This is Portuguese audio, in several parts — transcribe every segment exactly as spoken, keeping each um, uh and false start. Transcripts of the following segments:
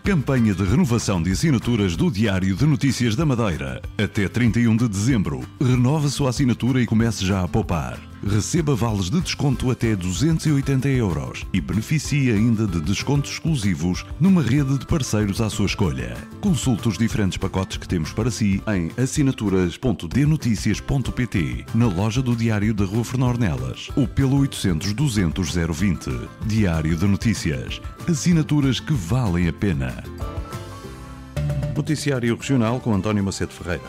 Campanha de renovação de assinaturas do Diário de Notícias da Madeira. Até trinta e um de dezembro. Renove a sua assinatura e comece já a poupar. Receba vales de desconto até duzentos e oitenta euros e beneficie ainda de descontos exclusivos numa rede de parceiros à sua escolha. Consulte os diferentes pacotes que temos para si em assinaturas ponto d noticias ponto p t, na loja do Diário da Rua Fernornelas ou pelo oitocentos, duzentos, zero vinte. Diário de Notícias. Assinaturas que valem a pena. Noticiário Regional com António Macedo Ferreira.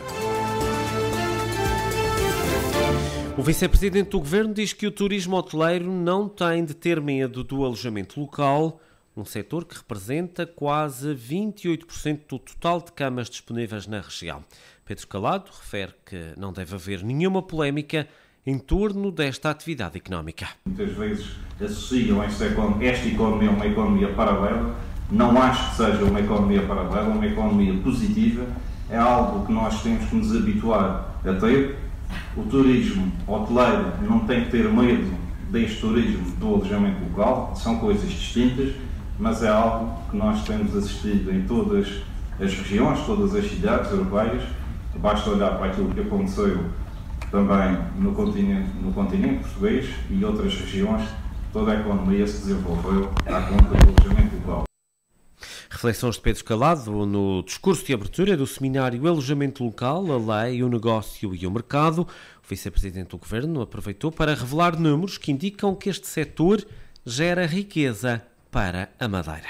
O vice-presidente do Governo diz que o turismo hoteleiro não tem de ter medo do alojamento local, um setor que representa quase vinte e oito por cento do total de camas disponíveis na região. Pedro Calado refere que não deve haver nenhuma polémica em torno desta atividade económica. Muitas vezes associam esta economia a uma economia paralela. Não acho que seja uma economia paralela, uma economia positiva. É algo que nós temos que nos habituar a ter. O turismo hoteleiro não tem que ter medo deste turismo do alojamento local, são coisas distintas, mas é algo que nós temos assistido em todas as regiões, todas as cidades europeias. Basta olhar para aquilo que aconteceu também no continente, no continente português e outras regiões, toda a economia se desenvolveu à conta do alojamento local. Reflexões de Pedro Calado no discurso de abertura do seminário Alojamento Local, a Lei, o Negócio e o Mercado. O vice-presidente do Governo aproveitou para revelar números que indicam que este setor gera riqueza para a Madeira.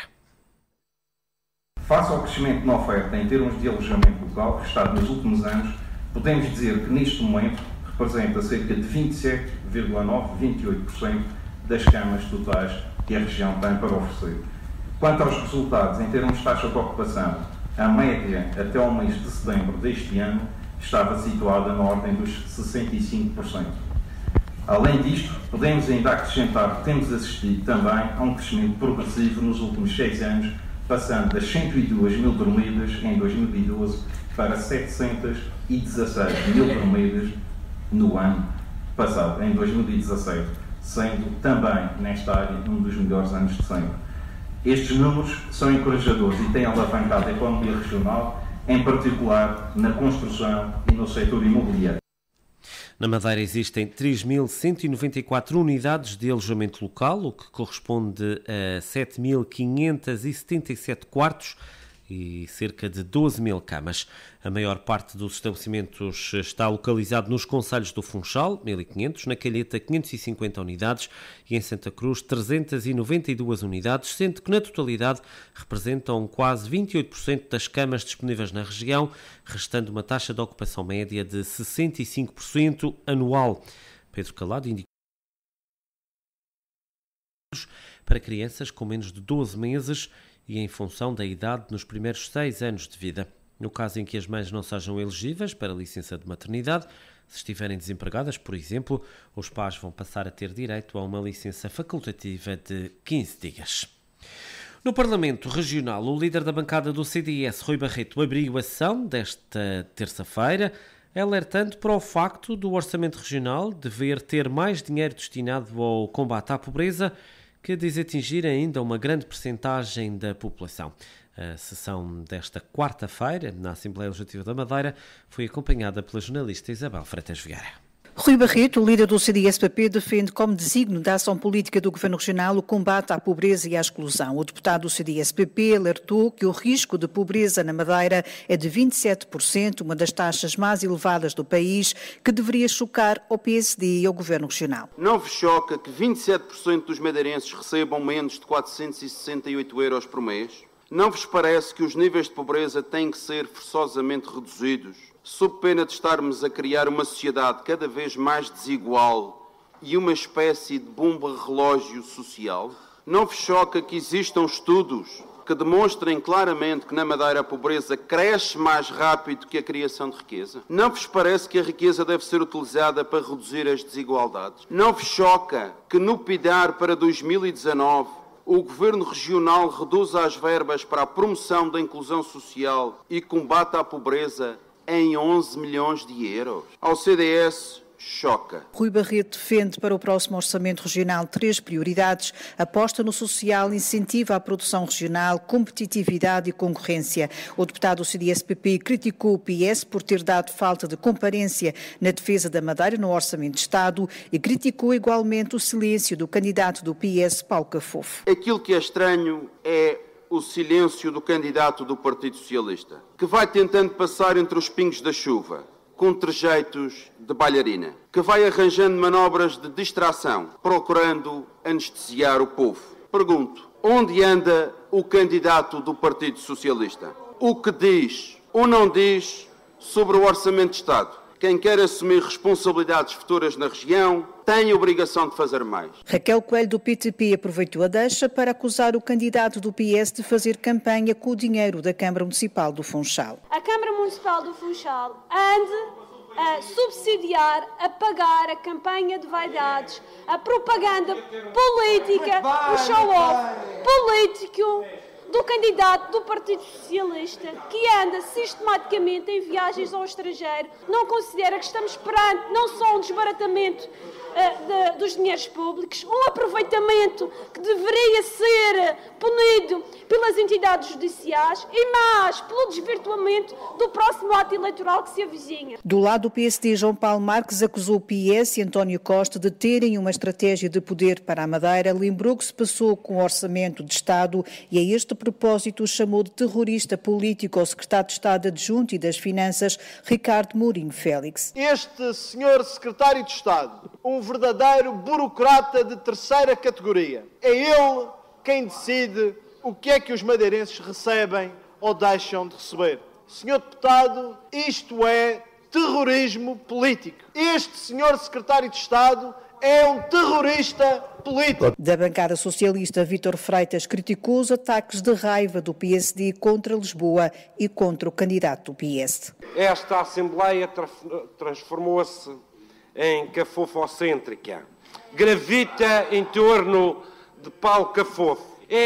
Face ao crescimento na oferta em termos de alojamento local, registrado nos últimos anos, podemos dizer que neste momento representa cerca de vinte e sete vírgula nove, vinte e oito por cento das camas totais que a região tem para oferecer. Quanto aos resultados, em termos de taxa de ocupação, a média até ao mês de setembro deste ano estava situada na ordem dos sessenta e cinco por cento. Além disto, podemos ainda acrescentar que temos assistido também a um crescimento progressivo nos últimos seis anos, passando das cento e duas mil dormidas em dois mil e doze para setecentos e dezasseis mil dormidas no ano passado, em dois mil e dezassete, sendo também nesta área um dos melhores anos de sempre. Estes números são encorajadores e têm alavancado a economia regional, em particular na construção e no setor imobiliário. Na Madeira existem três mil cento e noventa e quatro unidades de alojamento local, o que corresponde a sete mil quinhentos e setenta e sete quartos e cerca de doze mil camas. A maior parte dos estabelecimentos está localizado nos concelhos do Funchal, mil e quinhentos, na Calheta, quinhentos e cinquenta unidades e em Santa Cruz, trezentas e noventa e duas unidades, sendo que na totalidade representam quase vinte e oito por cento das camas disponíveis na região, restando uma taxa de ocupação média de sessenta e cinco por cento anual. Pedro Calado indicou para crianças com menos de doze meses e em função da idade nos primeiros seis anos de vida. No caso em que as mães não sejam elegíveis para a licença de maternidade, se estiverem desempregadas, por exemplo, os pais vão passar a ter direito a uma licença facultativa de quinze dias. No Parlamento Regional, o líder da bancada do C D S, Rui Barreto, abriu a sessão desta terça-feira, alertando para o facto do Orçamento Regional dever ter mais dinheiro destinado ao combate à pobreza, que diz atingir ainda uma grande percentagem da população. A sessão desta quarta-feira, na Assembleia Legislativa da Madeira, foi acompanhada pela jornalista Isabel Freitas Vieira. Rui Barreto, líder do C D S P P, defende como desígnio da ação política do Governo Regional o combate à pobreza e à exclusão. O deputado do C D S P P alertou que o risco de pobreza na Madeira é de vinte e sete por cento, uma das taxas mais elevadas do país, que deveria chocar ao P S D e ao Governo Regional. Não vos choca que vinte e sete por cento dos madeirenses recebam menos de quatrocentos e sessenta e oito euros por mês? Não vos parece que os níveis de pobreza têm que ser forçosamente reduzidos, sob pena de estarmos a criar uma sociedade cada vez mais desigual e uma espécie de bomba-relógio social? Não vos choca que existam estudos que demonstrem claramente que na Madeira a pobreza cresce mais rápido que a criação de riqueza? Não vos parece que a riqueza deve ser utilizada para reduzir as desigualdades? Não vos choca que no P I D A R para dois mil e dezanove o Governo Regional reduza as verbas para a promoção da inclusão social e combate à pobreza em onze milhões de euros? Ao C D S choca. Rui Barreto defende para o próximo Orçamento Regional três prioridades: aposta no social, incentiva a produção regional, competitividade e concorrência. O deputado do C D S P P criticou o P S por ter dado falta de comparência na defesa da Madeira no Orçamento de Estado e criticou igualmente o silêncio do candidato do P S, Paulo Cafofo. Aquilo que é estranho é o silêncio do candidato do Partido Socialista, que vai tentando passar entre os pingos da chuva, com trejeitos de bailarina, que vai arranjando manobras de distração, procurando anestesiar o povo. Pergunto, onde anda o candidato do Partido Socialista? O que diz ou não diz sobre o Orçamento de Estado? Quem quer assumir responsabilidades futuras na região tem a obrigação de fazer mais. Raquel Coelho, do P T P, aproveitou a deixa para acusar o candidato do P S de fazer campanha com o dinheiro da Câmara Municipal do Funchal. A Câmara Municipal do Funchal ande a subsidiar, a pagar a campanha de vaidades, a propaganda política, o show-off político do candidato do Partido Socialista, que anda sistematicamente em viagens ao estrangeiro. Não considera que estamos perante não só um desbaratamento uh, de, dos dinheiros públicos, um aproveitamento que deveria ser punido pelas entidades judiciais e mais pelo desvirtuamento do próximo ato eleitoral que se avizinha. Do lado do P S D, João Paulo Marques acusou o P S e António Costa de terem uma estratégia de poder para a Madeira, lembrou que se passou com o Orçamento de Estado e a este propósito chamou de terrorista político ao secretário de Estado adjunto e das Finanças, Ricardo Mourinho Félix. Este senhor secretário de Estado, um verdadeiro burocrata de terceira categoria, é ele quem decide o que é que os madeirenses recebem ou deixam de receber. Senhor deputado, isto é terrorismo político. Este senhor secretário de Estado é um terrorista político. Da bancada socialista, Vítor Freitas criticou os ataques de raiva do P S D contra Lisboa e contra o candidato do P S. Esta Assembleia tra- transformou-se em cafofocêntrica. Gravita em torno de Paulo Cafofo.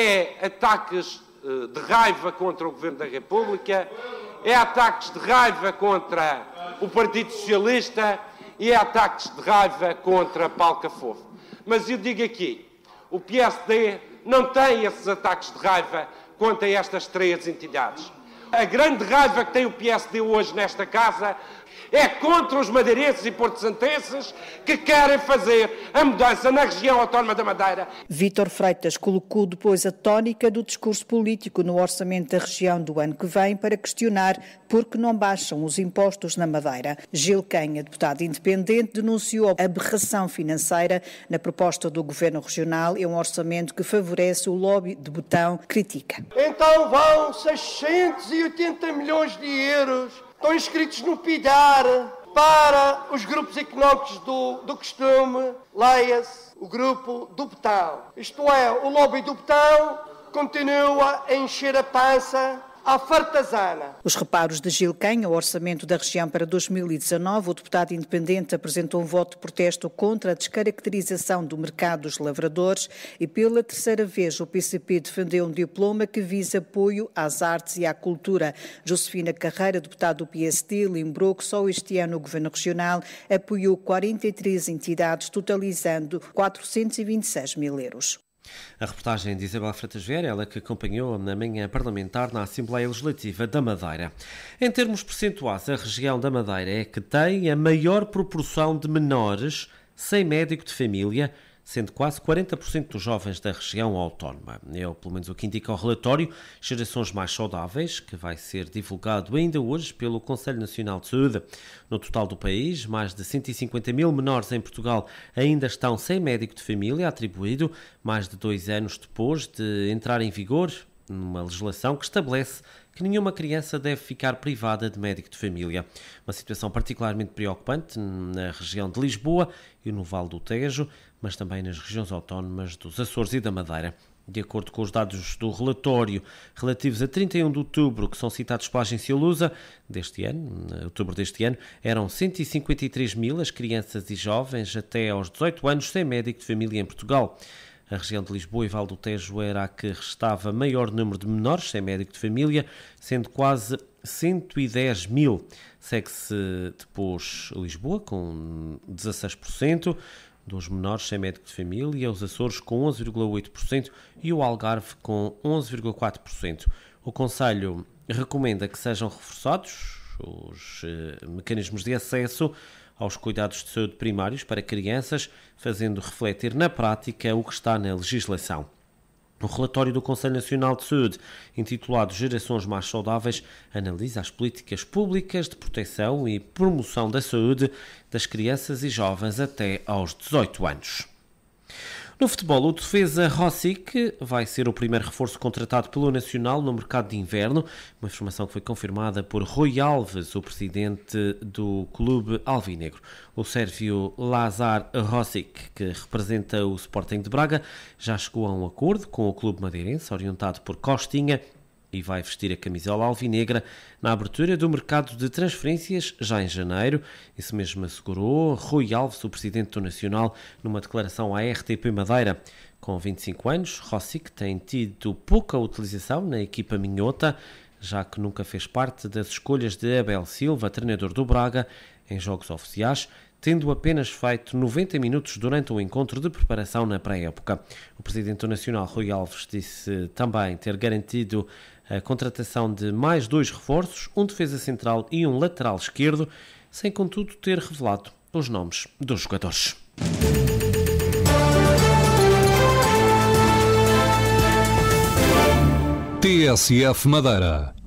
É ataques uh, de raiva contra o Governo da República, é ataques de raiva contra o Partido Socialista e é ataques de raiva contra Paulo Cafofo. Mas eu digo aqui, o P S D não tem esses ataques de raiva contra estas três entidades. A grande raiva que tem o P S D hoje nesta casa é contra os madeirenses e porto-santenses que querem fazer a mudança na região autónoma da Madeira. Vítor Freitas colocou depois a tónica do discurso político no orçamento da região do ano que vem para questionar por que não baixam os impostos na Madeira. Gil Canha, deputado independente, denunciou a aberração financeira na proposta do Governo Regional. É um orçamento que favorece o lobby de botão, critica. Então vão seiscentos e oitenta milhões de euros, estão inscritos no P I D A R, para os grupos económicos do, do costume, leia-se, o grupo do botão. Isto é, o lobby do botão continua a encher a pança à fartazana. Os reparos de Gil Canha ao orçamento da região para dois mil e dezanove, o deputado independente apresentou um voto de protesto contra a descaracterização do mercado dos lavradores e pela terceira vez o P C P defendeu um diploma que visa apoio às artes e à cultura. Josefina Carreira, deputado do P S D, lembrou que só este ano o Governo Regional apoiou quarenta e três entidades, totalizando quatrocentos e vinte e seis mil euros. A reportagem de Isabel Freitas Vieira, ela que acompanhou na manhã parlamentar na Assembleia Legislativa da Madeira. Em termos percentuais, a região da Madeira é que tem a maior proporção de menores sem médico de família, sendo quase quarenta por cento dos jovens da região autónoma. É pelo menos o que indica o relatório Gerações Mais Saudáveis, que vai ser divulgado ainda hoje pelo Conselho Nacional de Saúde. No total do país, mais de cento e cinquenta mil menores em Portugal ainda estão sem médico de família atribuído, mais de dois anos depois de entrar em vigor numa legislação que estabelece que nenhuma criança deve ficar privada de médico de família. Uma situação particularmente preocupante na região de Lisboa e no Vale do Tejo, mas também nas regiões autónomas dos Açores e da Madeira. De acordo com os dados do relatório relativos a trinta e um de outubro, que são citados pela agência Lusa, deste ano, outubro deste ano, eram cento e cinquenta e três mil as crianças e jovens até aos dezoito anos sem médico de família em Portugal. A região de Lisboa e Val do Tejo era a que restava maior número de menores sem médico de família, sendo quase cento e dez mil. Segue-se depois Lisboa, com dezasseis por cento dos menores sem médico de família, os Açores com onze vírgula oito por cento e o Algarve com onze vírgula quatro por cento. O Conselho recomenda que sejam reforçados os eh, mecanismos de acesso aos cuidados de saúde primários para crianças, fazendo refletir na prática o que está na legislação. O relatório do Conselho Nacional de Saúde, intitulado Gerações Mais Saudáveis, analisa as políticas públicas de proteção e promoção da saúde das crianças e jovens até aos dezoito anos. No futebol, o defesa Rosic vai ser o primeiro reforço contratado pelo Nacional no mercado de inverno, uma informação que foi confirmada por Rui Alves, o presidente do clube alvinegro. O sérvio Lazar Rosic, que representa o Sporting de Braga, já chegou a um acordo com o clube madeirense, orientado por Costinha, e vai vestir a camisola alvinegra na abertura do mercado de transferências já em janeiro. Isso mesmo assegurou Rui Alves, o presidente do Nacional, numa declaração à R T P Madeira. Com vinte e cinco anos, Rosic tem tido pouca utilização na equipa minhota, já que nunca fez parte das escolhas de Abel Silva, treinador do Braga, em jogos oficiais, tendo apenas feito noventa minutos durante o encontro de preparação na pré-época. O presidente do Nacional, Rui Alves, disse também ter garantido a contratação de mais dois reforços, um defesa central e um lateral esquerdo, sem contudo ter revelado os nomes dos jogadores. T S F Madeira.